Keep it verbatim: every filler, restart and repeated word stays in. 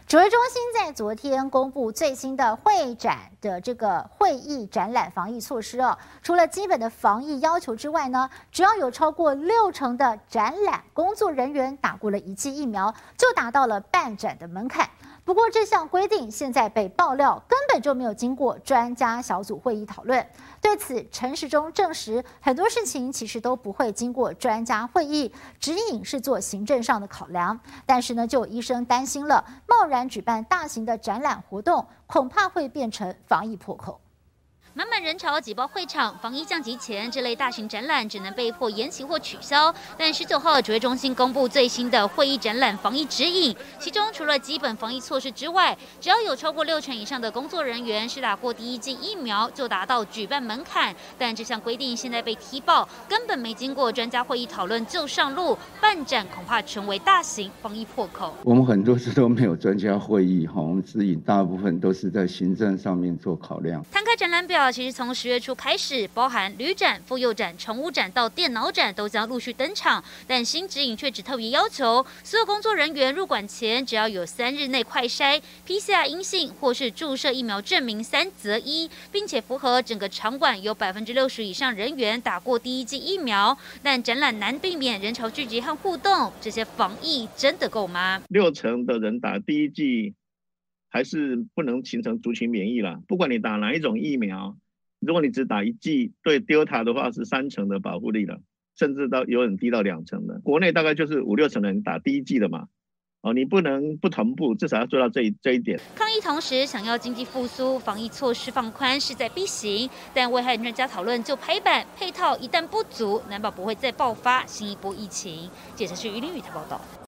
指挥中心在昨天公布最新的会展的这个会议展览防疫措施哦，除了基本的防疫要求之外呢，只要有超过六成的展览工作人员打过了一剂疫苗，就达到了办展的门槛。不过这项规定现在被爆料根本就没有经过专家小组会议讨论。对此，陈时中证实，很多事情其实都不会经过专家会议，指引是做行政上的考量。但是呢，就有医生担心了，贸然举办大型的展览活动，恐怕会变成防疫破口。 满满人潮挤爆会场，防疫降级前，这类大型展览只能被迫延期或取消。但十九号指挥中心公布最新的会议展览防疫指引，其中除了基本防疫措施之外，只要有超过六成以上的工作人员是打过第一剂疫苗，就达到举办门槛。但这项规定现在被踢爆，根本没经过专家会议讨论就上路，办展恐怕成为大型防疫破口。 我们很多次都没有专家会议哈，我们指引大部分都是在行政上面做考量。 摊开展览表。其实从十月初开始，包含旅展、妇幼展、宠物展到电脑展都将陆续登场，但新指引却只特别要求所有工作人员入馆前，只要有三日内快筛、P C R 阴性或是注射疫苗证明三择一，并且符合整个场馆有百分之六十以上人员打过第一剂疫苗。但展览难避免人潮聚集和互动，这些防疫真的够吗？ 六成的人打第一剂。还是不能形成族群免疫了。不管你打哪一种疫苗，如果你只打一剂，对 Delta 的话是三成的保护力了，甚至到有很低到两成的。国内大概就是五六成人打第一剂的嘛。哦，你不能不同步，至少要做到这一这一点。 抗疫同时，想要经济复苏，防疫措施放宽势在必行，但危害专家讨论就拍板，配套一旦不足，难保不会再爆发新一波疫情。记者是于林宇台报道。